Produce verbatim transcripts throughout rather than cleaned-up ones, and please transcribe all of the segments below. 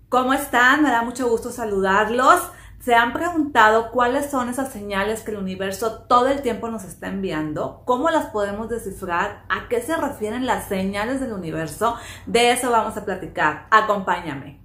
¿Cómo están? Me da mucho gusto saludarlos. ¿Se han preguntado cuáles son esas señales que el universo todo el tiempo nos está enviando? ¿Cómo las podemos descifrar? ¿A qué se refieren las señales del universo? De eso vamos a platicar. Acompáñame.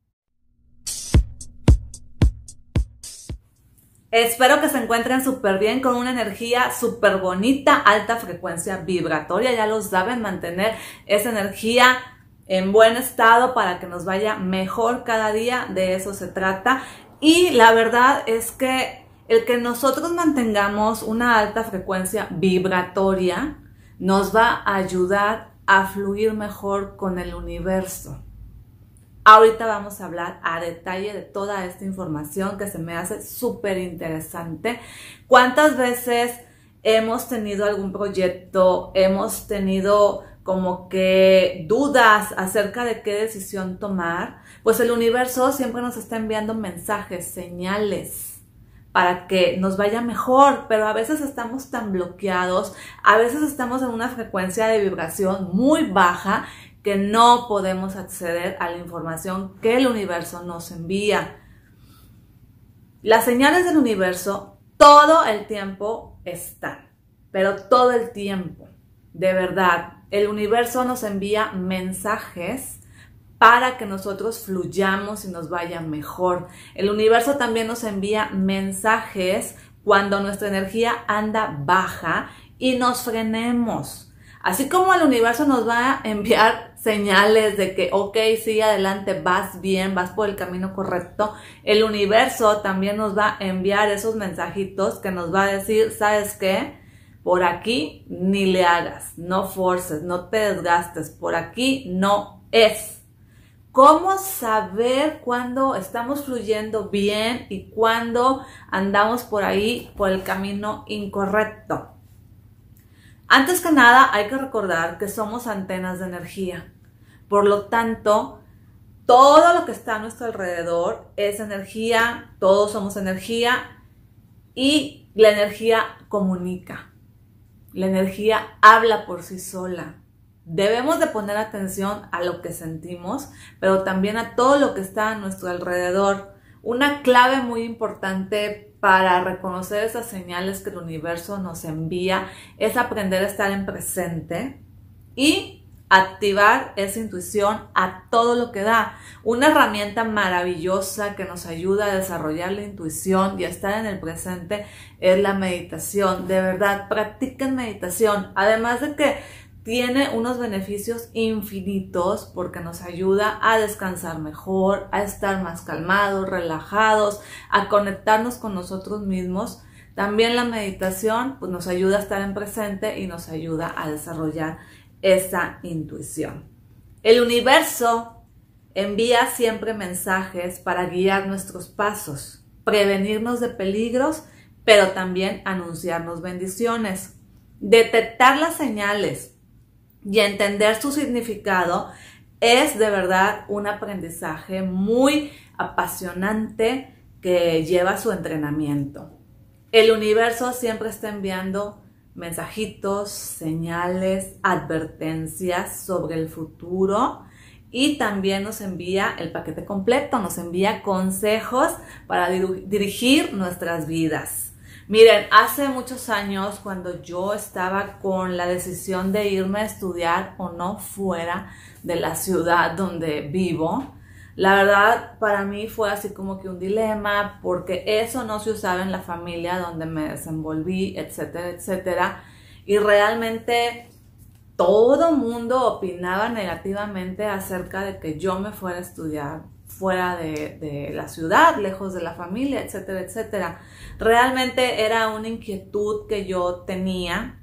Espero que se encuentren súper bien, con una energía súper bonita, alta frecuencia vibratoria. Ya lo saben, mantener esa energía en buen estado para que nos vaya mejor cada día. De eso se trata. Y la verdad es que el que nosotros mantengamos una alta frecuencia vibratoria nos va a ayudar a fluir mejor con el universo. Ahorita vamos a hablar a detalle de toda esta información que se me hace súper interesante. ¿Cuántas veces hemos tenido algún proyecto, hemos tenido como que dudas acerca de qué decisión tomar? Pues el universo siempre nos está enviando mensajes, señales para que nos vaya mejor, pero a veces estamos tan bloqueados, a veces estamos en una frecuencia de vibración muy baja que no podemos acceder a la información que el universo nos envía. Las señales del universo todo el tiempo están, pero todo el tiempo, de verdad. El universo nos envía mensajes para que nosotros fluyamos y nos vaya mejor. El universo también nos envía mensajes cuando nuestra energía anda baja y nos frenemos. Así como el universo nos va a enviar señales de que, ok, sigue adelante, vas bien, vas por el camino correcto, el universo también nos va a enviar esos mensajitos que nos va a decir, ¿sabes qué? Por aquí ni le hagas, no forces, no te desgastes, por aquí no es. ¿Cómo saber cuándo estamos fluyendo bien y cuándo andamos por ahí por el camino incorrecto? Antes que nada, hay que recordar que somos antenas de energía. Por lo tanto, todo lo que está a nuestro alrededor es energía, todos somos energía y la energía comunica. La energía habla por sí sola. Debemos de poner atención a lo que sentimos, pero también a todo lo que está a nuestro alrededor. Una clave muy importante para reconocer esas señales que el universo nos envía es aprender a estar en presente y activar esa intuición a todo lo que da. Una herramienta maravillosa que nos ayuda a desarrollar la intuición y a estar en el presente es la meditación. De verdad, practiquen meditación. Además de que tiene unos beneficios infinitos porque nos ayuda a descansar mejor, a estar más calmados, relajados, a conectarnos con nosotros mismos. También la meditación pues, nos ayuda a estar en presente y nos ayuda a desarrollar esa intuición. El universo envía siempre mensajes para guiar nuestros pasos, prevenirnos de peligros, pero también anunciarnos bendiciones. Detectar las señales y entender su significado es de verdad un aprendizaje muy apasionante que lleva su entrenamiento. El universo siempre está enviando mensajitos, señales, advertencias sobre el futuro y también nos envía el paquete completo, nos envía consejos para dirigir nuestras vidas. Miren, hace muchos años cuando yo estaba con la decisión de irme a estudiar o no fuera de la ciudad donde vivo, la verdad para mí fue así como que un dilema porque eso no se usaba en la familia donde me desenvolví, etcétera, etcétera. Y realmente todo mundo opinaba negativamente acerca de que yo me fuera a estudiar fuera de, de la ciudad, lejos de la familia, etcétera, etcétera. Realmente era una inquietud que yo tenía.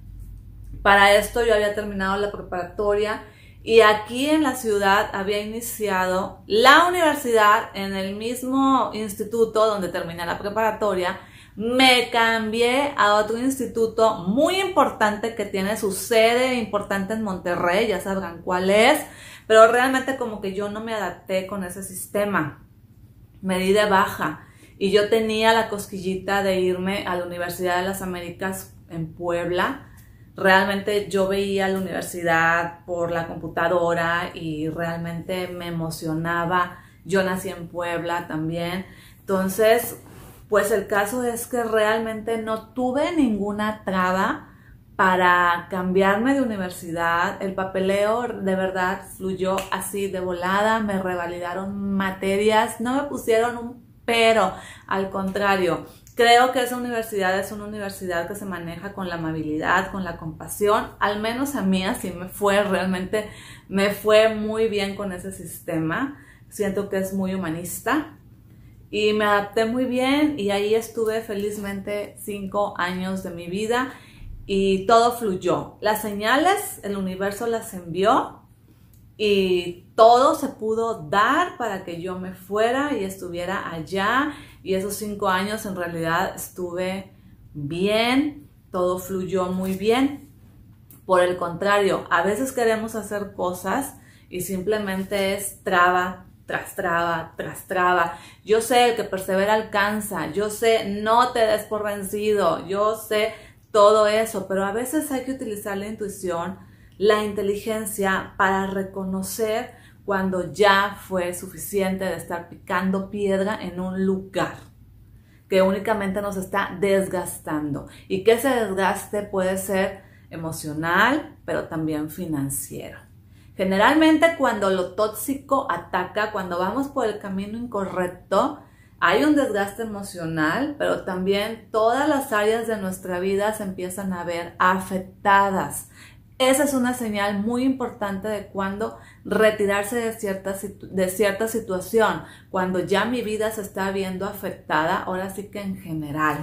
Para esto yo había terminado la preparatoria y aquí en la ciudad había iniciado la universidad en el mismo instituto donde terminé la preparatoria. Me cambié a otro instituto muy importante que tiene su sede importante en Monterrey, ya sabrán cuál es. Pero realmente como que yo no me adapté con ese sistema, me di de baja y yo tenía la cosquillita de irme a la Universidad de las Américas en Puebla. Realmente yo veía la universidad por la computadora y realmente me emocionaba Yo nací en Puebla también. Entonces, pues el caso es que realmente no tuve ninguna traba para cambiarme de universidad. El papeleo de verdad fluyó así de volada, me revalidaron materias, no me pusieron un pero, al contrario. Creo que esa universidad es una universidad que se maneja con la amabilidad, con la compasión. Al menos a mí así me fue, realmente me fue muy bien con ese sistema. Siento que es muy humanista y me adapté muy bien y ahí estuve felizmente cinco años de mi vida y todo fluyó. Las señales, el universo las envió y todo se pudo dar para que yo me fuera y estuviera allá. Y esos cinco años en realidad estuve bien, todo fluyó muy bien. Por el contrario, a veces queremos hacer cosas y simplemente es traba tras traba, tras traba. Yo sé, el que persevera alcanza. Yo sé, no te des por vencido. Yo sé todo eso, pero a veces hay que utilizar la intuición, la inteligencia para reconocer cuando ya fue suficiente de estar picando piedra en un lugar que únicamente nos está desgastando y que ese desgaste puede ser emocional, pero también financiero. Generalmente cuando lo tóxico ataca, cuando vamos por el camino incorrecto, hay un desgaste emocional, pero también todas las áreas de nuestra vida se empiezan a ver afectadas. Esa es una señal muy importante de cuando retirarse de cierta, de cierta situación, cuando ya mi vida se está viendo afectada, ahora sí que en general.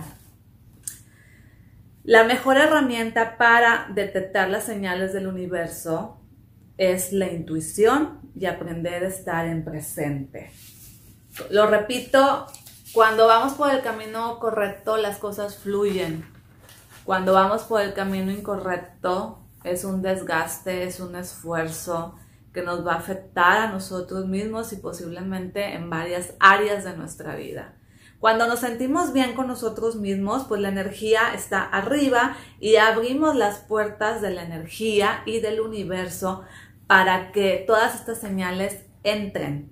La mejor herramienta para detectar las señales del universo es la intuición y aprender a estar en presente. Lo repito, cuando vamos por el camino correcto, las cosas fluyen. Cuando vamos por el camino incorrecto, es un desgaste, es un esfuerzo que nos va a afectar a nosotros mismos y posiblemente en varias áreas de nuestra vida. Cuando nos sentimos bien con nosotros mismos, pues la energía está arriba y abrimos las puertas de la energía y del universo para que todas estas señales entren.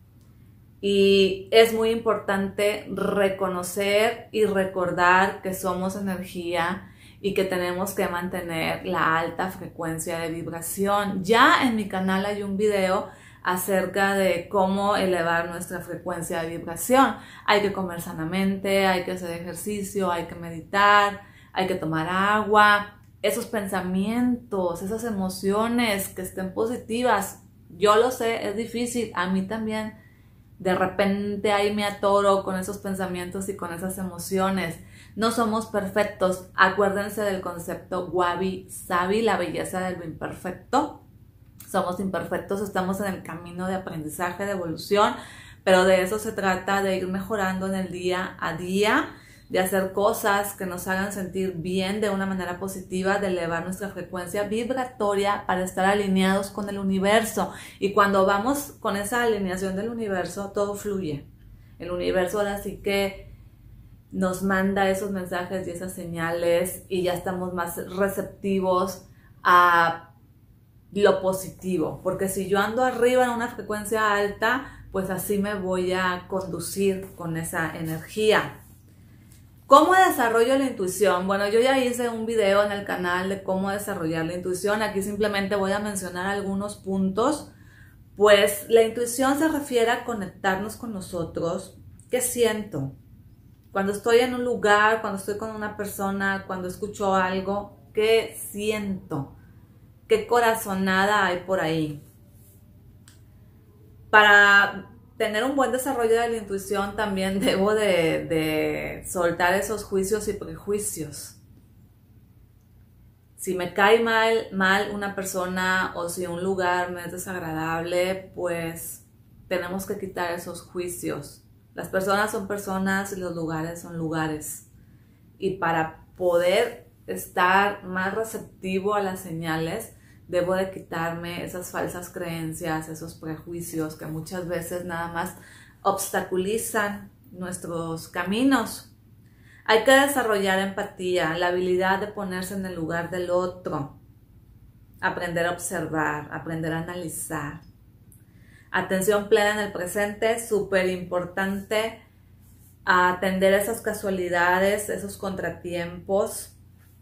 Y es muy importante reconocer y recordar que somos energía y que tenemos que mantener la alta frecuencia de vibración. Ya en mi canal hay un video acerca de cómo elevar nuestra frecuencia de vibración. Hay que comer sanamente, hay que hacer ejercicio, hay que meditar, hay que tomar agua. Esos pensamientos, esas emociones que estén positivas, yo lo sé, es difícil, a mí también. De repente ahí me atoro con esos pensamientos y con esas emociones. No somos perfectos. Acuérdense del concepto Wabi Sabi, la belleza de lo imperfecto. Somos imperfectos, estamos en el camino de aprendizaje, de evolución, pero de eso se trata, de ir mejorando en el día a día, de hacer cosas que nos hagan sentir bien de una manera positiva, de elevar nuestra frecuencia vibratoria para estar alineados con el universo. Y cuando vamos con esa alineación del universo, todo fluye. El universo ahora sí que nos manda esos mensajes y esas señales y ya estamos más receptivos a lo positivo. Porque si yo ando arriba en una frecuencia alta, pues así me voy a conducir con esa energía. ¿Cómo desarrollo la intuición? Bueno, yo ya hice un video en el canal de cómo desarrollar la intuición. Aquí simplemente voy a mencionar algunos puntos. Pues la intuición se refiere a conectarnos con nosotros. ¿Qué siento? Cuando estoy en un lugar, cuando estoy con una persona, cuando escucho algo, ¿qué siento? ¿Qué corazonada hay por ahí? Para tener un buen desarrollo de la intuición también debo de, de soltar esos juicios y prejuicios. Si me cae mal, mal una persona o si un lugar me es desagradable, pues tenemos que quitar esos juicios. Las personas son personas y los lugares son lugares. Y para poder estar más receptivo a las señales, debo de quitarme esas falsas creencias, esos prejuicios que muchas veces nada más obstaculizan nuestros caminos. Hay que desarrollar empatía, la habilidad de ponerse en el lugar del otro, aprender a observar, aprender a analizar. Atención plena en el presente, súper importante atender esas casualidades, esos contratiempos.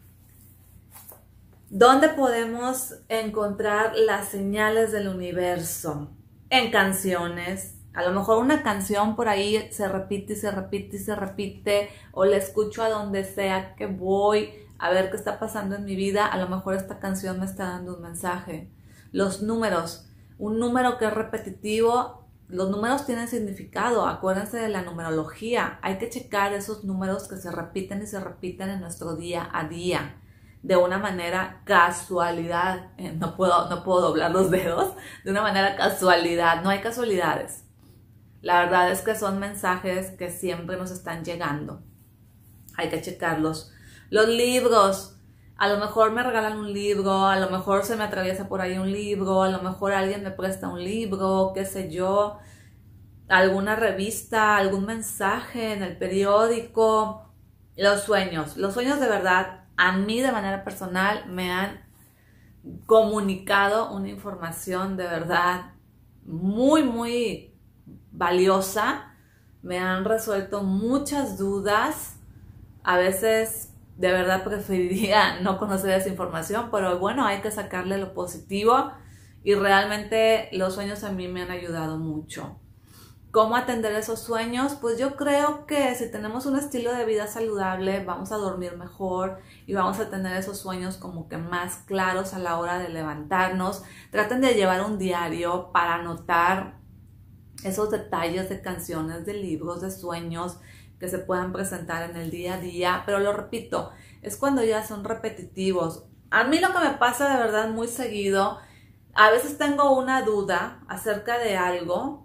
¿Dónde podemos encontrar las señales del universo? En canciones. A lo mejor una canción por ahí se repite y se repite y se repite, o la escucho a donde sea que voy a ver qué está pasando en mi vida. A lo mejor esta canción me está dando un mensaje. Los números. Un número que es repetitivo, los números tienen significado. Acuérdense de la numerología. Hay que checar esos números que se repiten y se repiten en nuestro día a día. De una manera casualidad. Eh, no puedo, no puedo doblar los dedos. De una manera casualidad. No hay casualidades. La verdad es que son mensajes que siempre nos están llegando. Hay que checarlos. Los libros. A lo mejor me regalan un libro, a lo mejor se me atraviesa por ahí un libro, a lo mejor alguien me presta un libro, qué sé yo, alguna revista, algún mensaje en el periódico. Los sueños. Los sueños de verdad, a mí de manera personal, me han comunicado una información de verdad muy, muy valiosa. Me han resuelto muchas dudas. A veces de verdad preferiría no conocer esa información, pero bueno, hay que sacarle lo positivo y realmente los sueños a mí me han ayudado mucho. ¿Cómo atender esos sueños? Pues yo creo que si tenemos un estilo de vida saludable, vamos a dormir mejor y vamos a tener esos sueños como que más claros a la hora de levantarnos. Traten de llevar un diario para anotar esos detalles de canciones, de libros, de sueños que se puedan presentar en el día a día, pero lo repito, es cuando ya son repetitivos. A mí lo que me pasa de verdad muy seguido, a veces tengo una duda acerca de algo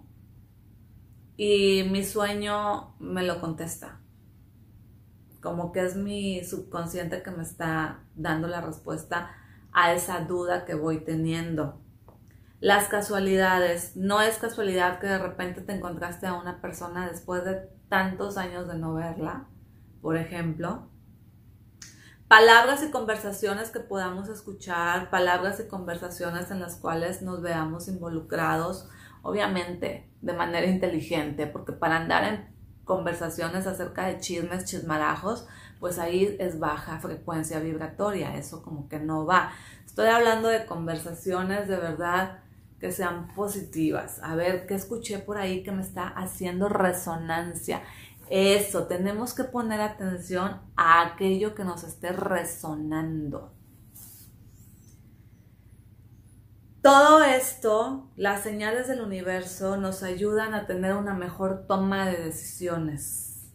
y mi sueño me lo contesta. Como que es mi subconsciente que me está dando la respuesta a esa duda que voy teniendo. Las casualidades. No es casualidad que de repente te encontraste a una persona después de tantos años de no verla, por ejemplo. Palabras y conversaciones que podamos escuchar, palabras y conversaciones en las cuales nos veamos involucrados, obviamente de manera inteligente, porque para andar en conversaciones acerca de chismes, chismarajos, pues ahí es baja frecuencia vibratoria, eso como que no va. Estoy hablando de conversaciones de verdad que sean positivas. A ver, ¿qué escuché por ahí que me está haciendo resonancia? Eso, tenemos que poner atención a aquello que nos esté resonando. Todo esto, las señales del universo nos ayudan a tener una mejor toma de decisiones.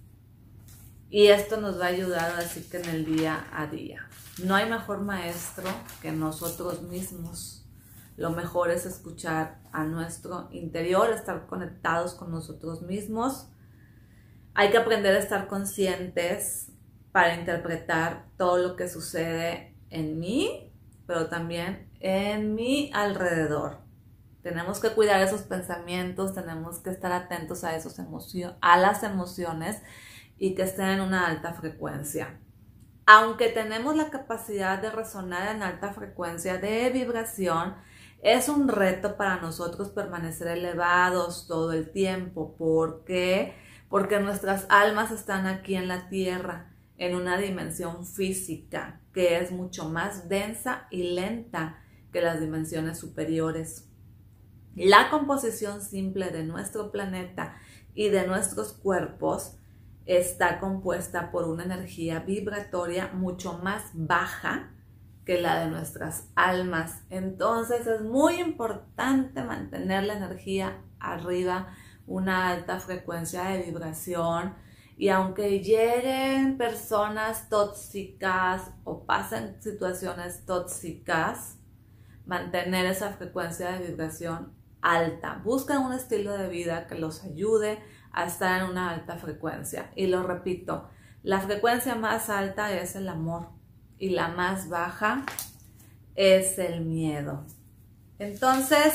Y esto nos va a ayudar así que en el día a día. No hay mejor maestro que nosotros mismos. Lo mejor es escuchar a nuestro interior, estar conectados con nosotros mismos. Hay que aprender a estar conscientes para interpretar todo lo que sucede en mí, pero también en mi alrededor. Tenemos que cuidar esos pensamientos, tenemos que estar atentos a, esos emocio- a las emociones y que estén en una alta frecuencia. Aunque tenemos la capacidad de resonar en alta frecuencia de vibración, es un reto para nosotros permanecer elevados todo el tiempo. ¿Por qué? Porque nuestras almas están aquí en la tierra, en una dimensión física que es mucho más densa y lenta que las dimensiones superiores. La composición simple de nuestro planeta y de nuestros cuerpos está compuesta por una energía vibratoria mucho más baja que la de nuestras almas. Entonces es muy importante mantener la energía arriba, una alta frecuencia de vibración, y aunque lleguen personas tóxicas o pasen situaciones tóxicas, mantener esa frecuencia de vibración alta. Busquen un estilo de vida que los ayude a estar en una alta frecuencia. Y lo repito, la frecuencia más alta es el amor y la más baja es el miedo. Entonces,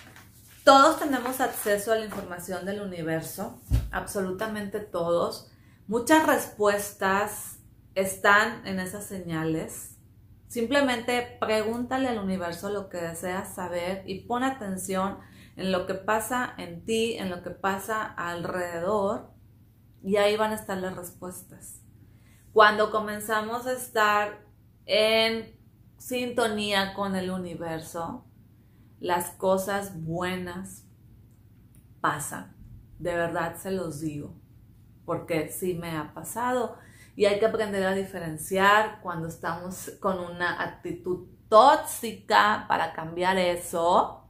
todos tenemos acceso a la información del universo, absolutamente todos. Muchas respuestas están en esas señales. Simplemente pregúntale al universo lo que deseas saber y pon atención en lo que pasa en ti, en lo que pasa alrededor, y ahí van a estar las respuestas. Cuando comenzamos a estar en sintonía con el universo, las cosas buenas pasan. De verdad se los digo, porque sí me ha pasado. Y hay que aprender a diferenciar cuando estamos con una actitud tóxica para cambiar eso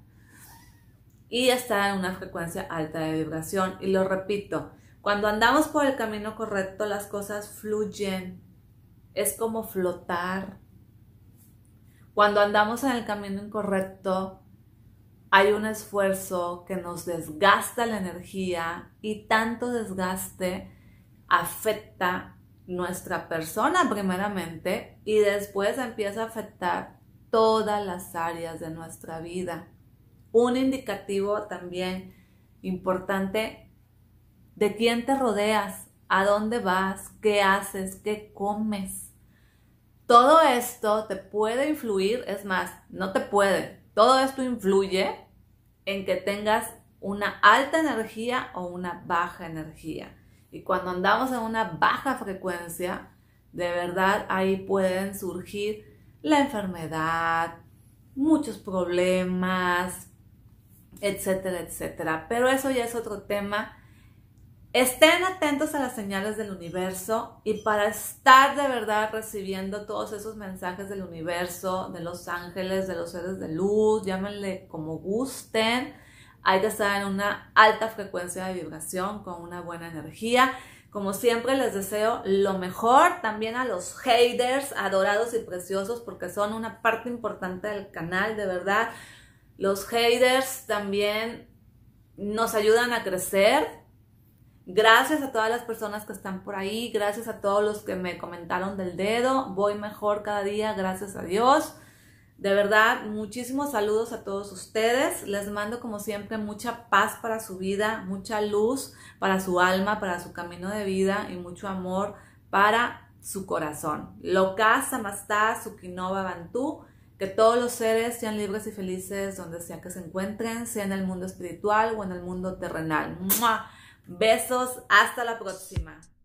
y estar en una frecuencia alta de vibración. Y lo repito, cuando andamos por el camino correcto, las cosas fluyen. Es como flotar. Cuando andamos en el camino incorrecto, hay un esfuerzo que nos desgasta la energía, y tanto desgaste afecta nuestra persona primeramente, y después empieza a afectar todas las áreas de nuestra vida. Un indicativo también importante: de quién te rodeas, a dónde vas, qué haces, qué comes. Todo esto te puede influir, es más, no te puede, todo esto influye en que tengas una alta energía o una baja energía. Y cuando andamos en una baja frecuencia, de verdad ahí pueden surgir la enfermedad, muchos problemas, etcétera, etcétera. Pero eso ya es otro tema. Estén atentos a las señales del universo, y para estar de verdad recibiendo todos esos mensajes del universo, de los ángeles, de los seres de luz, llámenle como gusten, hay que estar en una alta frecuencia de vibración con una buena energía. Como siempre les deseo lo mejor, también a los haters adorados y preciosos, porque son una parte importante del canal, de verdad. Los haters también nos ayudan a crecer. Gracias a todas las personas que están por ahí, gracias a todos los que me comentaron del dedo. Voy mejor cada día, gracias a Dios. De verdad, muchísimos saludos a todos ustedes. Les mando como siempre mucha paz para su vida, mucha luz para su alma, para su camino de vida, y mucho amor para su corazón. Loka Samastha Sukhinova Bantú. Que todos los seres sean libres y felices donde sea que se encuentren, sea en el mundo espiritual o en el mundo terrenal. ¡Mua! Besos, hasta la próxima.